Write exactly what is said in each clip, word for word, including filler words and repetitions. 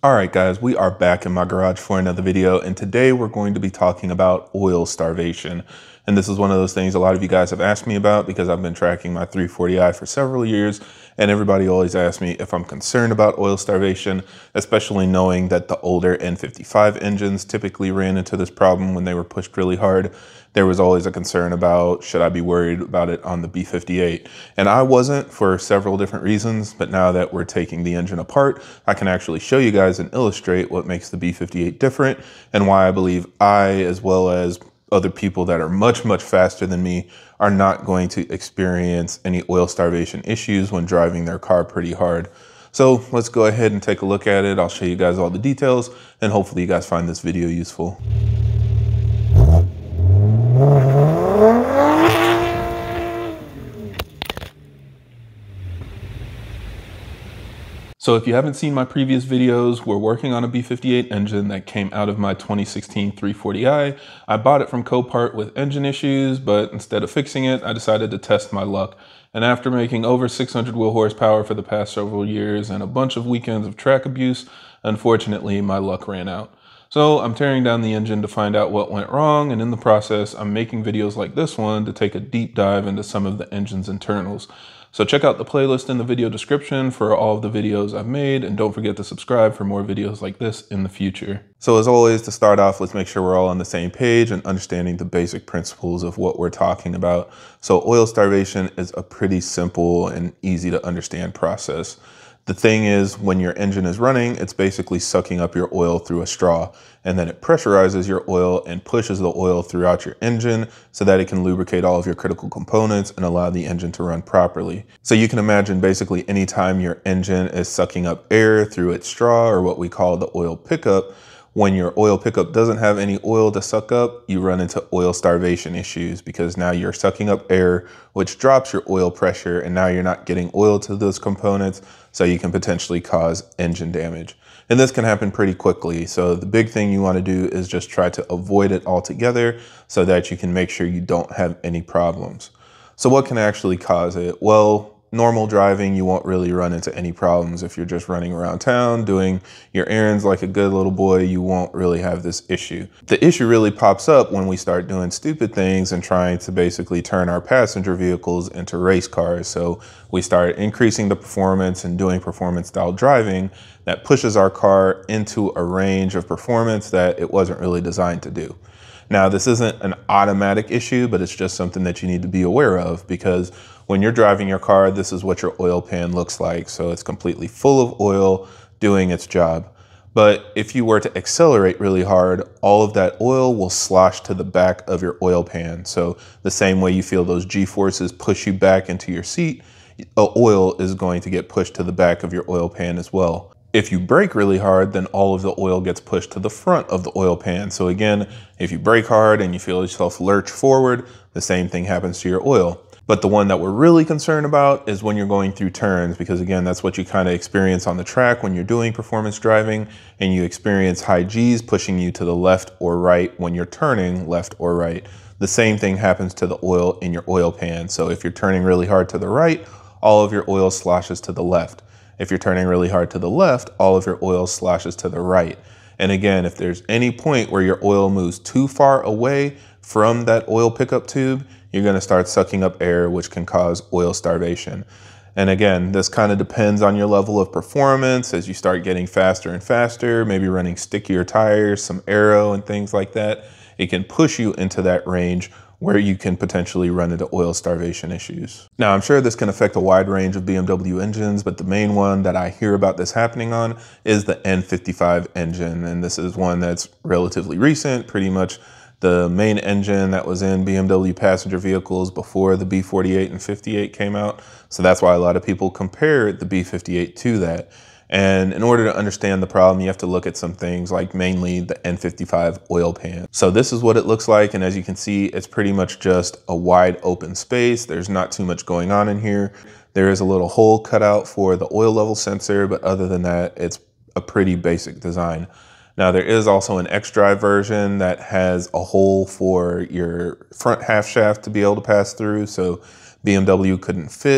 Alright guys, we are back in my garage for another video, and today we're going to be talking about oil starvation. And this is one of those things a lot of you guys have asked me about because I've been tracking my three forty i for several years, and everybody always asks me if I'm concerned about oil starvation, especially knowing that the older N fifty-five engines typically ran into this problem when they were pushed really hard. There was always a concern about, should I be worried about it on the B fifty-eight? And I wasn't, for several different reasons, but now that we're taking the engine apart, I can actually show you guys and illustrate what makes the B fifty-eight different and why I believe I, as well as other people that are much, much faster than me, are not going to experience any oil starvation issues when driving their car pretty hard. So let's go ahead and take a look at it. I'll show you guys all the details, and hopefully you guys find this video useful. So if you haven't seen my previous videos, we're working on a B fifty-eight engine that came out of my twenty sixteen three forty i. I bought it from Copart with engine issues, but instead of fixing it, I decided to test my luck. And after making over six hundred wheel horsepower for the past several years and a bunch of weekends of track abuse, unfortunately my luck ran out. So I'm tearing down the engine to find out what went wrong, and in the process, I'm making videos like this one to take a deep dive into some of the engine's internals. So check out the playlist in the video description for all of the videos I've made, and don't forget to subscribe for more videos like this in the future. So as always, to start off, let's make sure we're all on the same page and understanding the basic principles of what we're talking about. So oil starvation is a pretty simple and easy to understand process. The thing is, when your engine is running, it's basically sucking up your oil through a straw, and then it pressurizes your oil and pushes the oil throughout your engine so that it can lubricate all of your critical components and allow the engine to run properly. So you can imagine basically anytime your engine is sucking up air through its straw, or what we call the oil pickup, when your oil pickup doesn't have any oil to suck up, you run into oil starvation issues because now you're sucking up air, which drops your oil pressure, and now you're not getting oil to those components, so you can potentially cause engine damage. And this can happen pretty quickly. So the big thing you want to do is just try to avoid it altogether so that you can make sure you don't have any problems. So what can actually cause it? Well, normal driving, you won't really run into any problems. If you're just running around town doing your errands like a good little boy, you won't really have this issue. The issue really pops up when we start doing stupid things and trying to basically turn our passenger vehicles into race cars. So we start increasing the performance and doing performance style driving that pushes our car into a range of performance that it wasn't really designed to do. Now, this isn't an automatic issue, but it's just something that you need to be aware of, because when you're driving your car, this is what your oil pan looks like. So it's completely full of oil doing its job. But if you were to accelerate really hard, all of that oil will slosh to the back of your oil pan. So the same way you feel those G-forces push you back into your seat, oil is going to get pushed to the back of your oil pan as well. If you brake really hard, then all of the oil gets pushed to the front of the oil pan. So again, if you brake hard and you feel yourself lurch forward, the same thing happens to your oil. But the one that we're really concerned about is when you're going through turns, because again, that's what you kind of experience on the track when you're doing performance driving, and you experience high G's pushing you to the left or right when you're turning left or right. The same thing happens to the oil in your oil pan. So if you're turning really hard to the right, all of your oil sloshes to the left. If you're turning really hard to the left, all of your oil sloshes to the right. And again, if there's any point where your oil moves too far away from that oil pickup tube, you're going to start sucking up air, which can cause oil starvation. And again, this kind of depends on your level of performance. As you start getting faster and faster, maybe running stickier tires, some aero and things like that, it can push you into that range where you can potentially run into oil starvation issues. Now, I'm sure this can affect a wide range of B M W engines, but the main one that I hear about this happening on is the N fifty-five engine. And this is one that's relatively recent, pretty much the main engine that was in B M W passenger vehicles before the B forty-eight and fifty-eight came out. So that's why a lot of people compare the B fifty-eight to that. And in order to understand the problem, you have to look at some things like mainly the N fifty-five oil pan. So this is what it looks like. And as you can see, it's pretty much just a wide open space. There's not too much going on in here. There is a little hole cut out for the oil level sensor, but other than that, it's a pretty basic design. Now, there is also an X-Drive version that has a hole for your front half shaft to be able to pass through. So B M W couldn't fit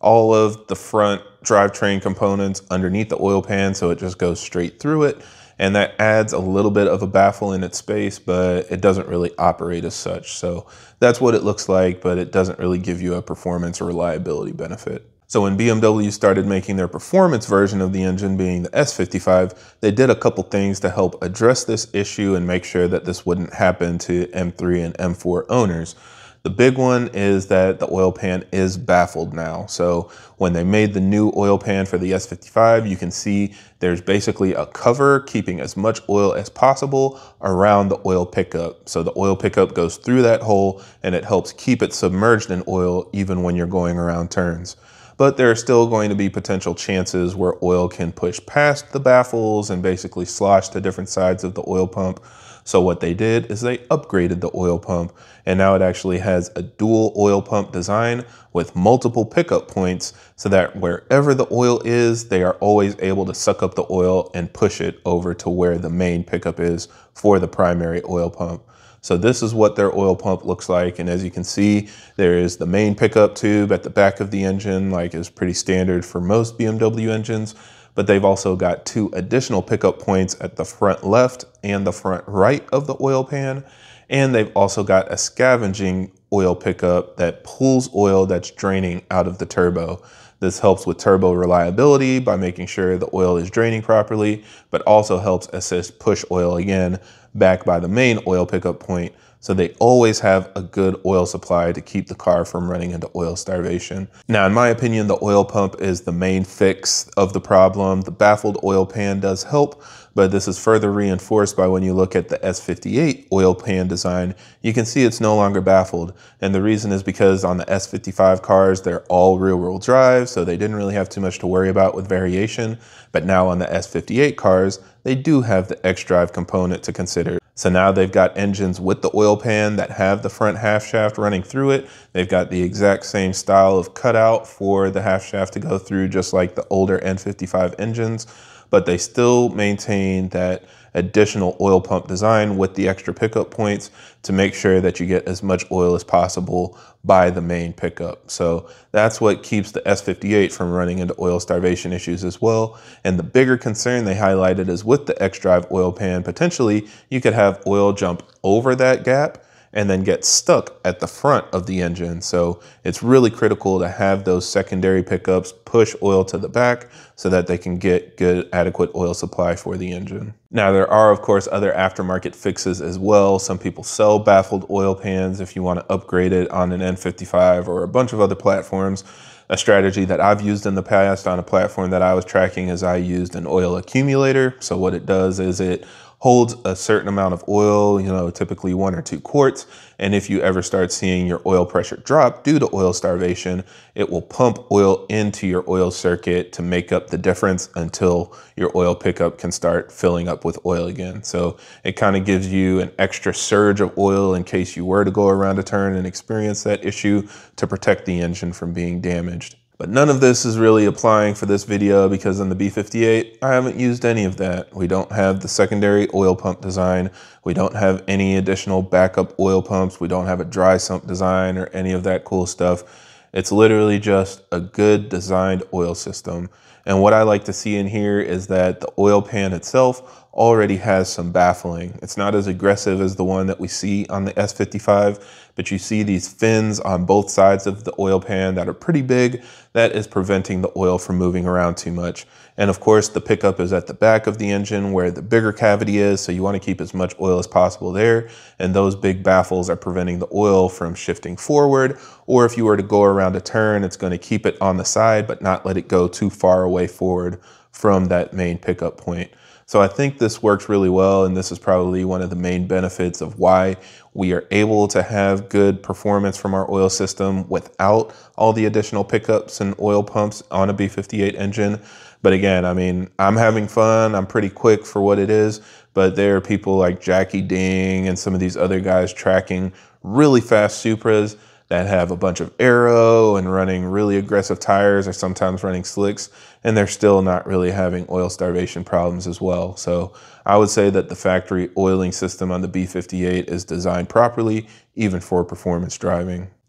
all of the front drivetrain components underneath the oil pan, so it just goes straight through it. And that adds a little bit of a baffle in its space, but it doesn't really operate as such. So that's what it looks like, but it doesn't really give you a performance or reliability benefit. So when B M W started making their performance version of the engine, being the S fifty-five, they did a couple things to help address this issue and make sure that this wouldn't happen to M three and M four owners. The big one is that the oil pan is baffled now. So when they made the new oil pan for the S fifty-five, you can see there's basically a cover keeping as much oil as possible around the oil pickup. So the oil pickup goes through that hole and it helps keep it submerged in oil even when you're going around turns. But there are still going to be potential chances where oil can push past the baffles and basically slosh to different sides of the oil pump. So what they did is they upgraded the oil pump, and now it actually has a dual oil pump design with multiple pickup points so that wherever the oil is, they are always able to suck up the oil and push it over to where the main pickup is for the primary oil pump. So this is what their oil pump looks like. And as you can see, there is the main pickup tube at the back of the engine, like is pretty standard for most B M W engines. But they've also got two additional pickup points at the front left and the front right of the oil pan. And they've also got a scavenging oil pickup that pulls oil that's draining out of the turbo. This helps with turbo reliability by making sure the oil is draining properly, but also helps assist push oil again back by the main oil pickup point. So they always have a good oil supply to keep the car from running into oil starvation. Now, in my opinion, the oil pump is the main fix of the problem. The baffled oil pan does help, but this is further reinforced by when you look at the S fifty-eight oil pan design, you can see it's no longer baffled. And the reason is because on the S fifty-five cars, they're all rear wheel drive, so they didn't really have too much to worry about with variation. But now on the S fifty-eight cars, they do have the X-Drive component to consider. So now they've got engines with the oil pan that have the front half shaft running through it. They've got the exact same style of cutout for the half shaft to go through, just like the older N fifty-five engines, but they still maintain that additional oil pump design with the extra pickup points to make sure that you get as much oil as possible by the main pickup. So that's what keeps the S fifty-eight from running into oil starvation issues as well. And the bigger concern they highlighted is with the X-Drive oil pan, potentially you could have oil jump over that gap and then get stuck at the front of the engine. So it's really critical to have those secondary pickups push oil to the back so that they can get good, adequate oil supply for the engine. Now, there are, of course, other aftermarket fixes as well. Some people sell baffled oil pans if you want to upgrade it on an N fifty-five or a bunch of other platforms. A strategy that I've used in the past on a platform that I was tracking is I used an oil accumulator. So what it does is it holds a certain amount of oil, you know, typically one or two quarts. And if you ever start seeing your oil pressure drop due to oil starvation, it will pump oil into your oil circuit to make up the difference until your oil pickup can start filling up with oil again. So it kind of gives you an extra surge of oil in case you were to go around a turn and experience that issue to protect the engine from being damaged. But none of this is really applying for this video because in the B fifty-eight, I haven't used any of that. We don't have the secondary oil pump design. We don't have any additional backup oil pumps. We don't have a dry sump design or any of that cool stuff. It's literally just a good designed oil system. And what I like to see in here is that the oil pan itself already has some baffling. It's not as aggressive as the one that we see on the S fifty-five, but you see these fins on both sides of the oil pan that are pretty big. That is preventing the oil from moving around too much. And of course, the pickup is at the back of the engine where the bigger cavity is, so you want to keep as much oil as possible there. And those big baffles are preventing the oil from shifting forward, or if you were to go around a turn, it's going to keep it on the side, but not let it go too far away forward from that main pickup point. So I think this works really well, and this is probably one of the main benefits of why we are able to have good performance from our oil system without all the additional pickups and oil pumps on a B fifty-eight engine. But again, I mean, I'm having fun. I'm pretty quick for what it is, but there are people like Jackie Ding and some of these other guys tracking really fast Supras that have a bunch of aero and running really aggressive tires or sometimes running slicks, and they're still not really having oil starvation problems as well. So I would say that the factory oiling system on the B fifty-eight is designed properly, even for performance driving.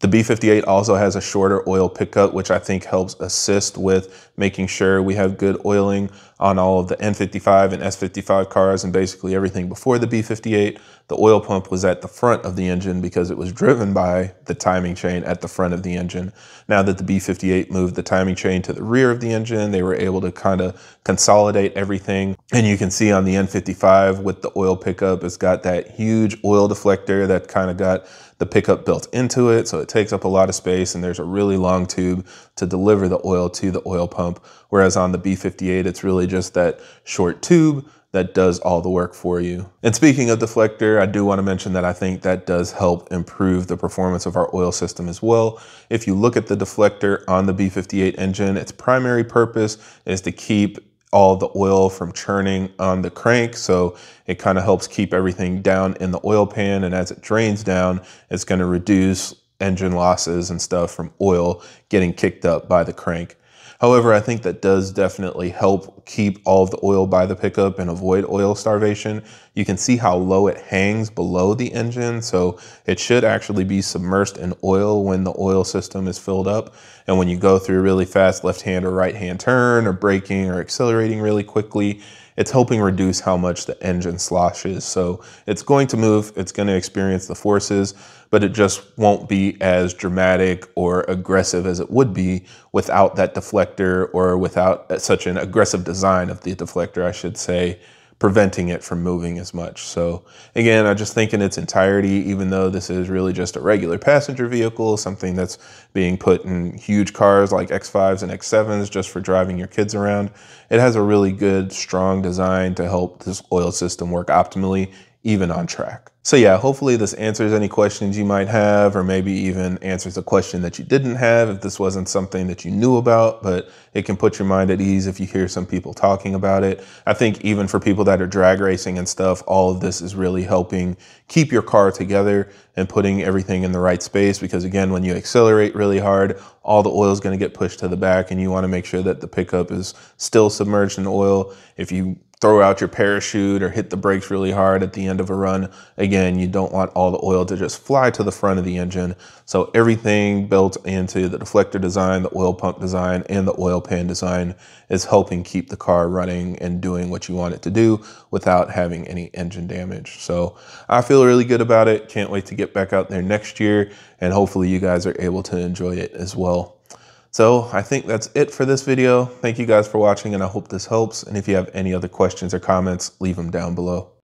The B fifty-eight also has a shorter oil pickup, which I think helps assist with making sure we have good oiling on all of the N fifty-five and S fifty-five cars and basically everything before the B fifty-eight. The oil pump was at the front of the engine because it was driven by the timing chain at the front of the engine. Now that the B fifty-eight moved the timing chain to the rear of the engine, they were able to kind of consolidate everything. And you can see on the N fifty-five with the oil pickup, it's got that huge oil deflector that kind of got the pickup built into it, so it takes up a lot of space, and there's a really long tube to deliver the oil to the oil pump. Whereas on the B fifty-eight, it's really just that short tube that does all the work for you. And speaking of deflector, I do want to mention that I think that does help improve the performance of our oil system as well. If you look at the deflector on the B fifty-eight engine, its primary purpose is to keep all the oil from churning on the crank. So it kind of helps keep everything down in the oil pan. And as it drains down, it's going to reduce engine losses and stuff from oil getting kicked up by the crank. However, I think that does definitely help keep all of the oil by the pickup and avoid oil starvation. You can see how low it hangs below the engine, so it should actually be submersed in oil when the oil system is filled up. And when you go through a really fast left-hand or right-hand turn or braking or accelerating really quickly, it's helping reduce how much the engine sloshes. So it's going to move, it's going to experience the forces, but it just won't be as dramatic or aggressive as it would be without that deflector, or without such an aggressive design of the deflector, I should say, preventing it from moving as much. So again, I just think in its entirety, even though this is really just a regular passenger vehicle, something that's being put in huge cars like X fives and X sevens just for driving your kids around, it has a really good, strong design to help this oil system work optimally, even on track. So yeah, hopefully this answers any questions you might have, or maybe even answers a question that you didn't have if this wasn't something that you knew about, but it can put your mind at ease if you hear some people talking about it. I think even for people that are drag racing and stuff, all of this is really helping keep your car together and putting everything in the right space, because again, when you accelerate really hard, all the oil is going to get pushed to the back, and you want to make sure that the pickup is still submerged in oil. If you throw out your parachute or hit the brakes really hard at the end of a run, again, you don't want all the oil to just fly to the front of the engine. So everything built into the deflector design, the oil pump design, and the oil pan design is helping keep the car running and doing what you want it to do without having any engine damage. So I feel really good about it. Can't wait to get back out there next year, and hopefully you guys are able to enjoy it as well. So I think that's it for this video. Thank you guys for watching, and I hope this helps. And if you have any other questions or comments, leave them down below.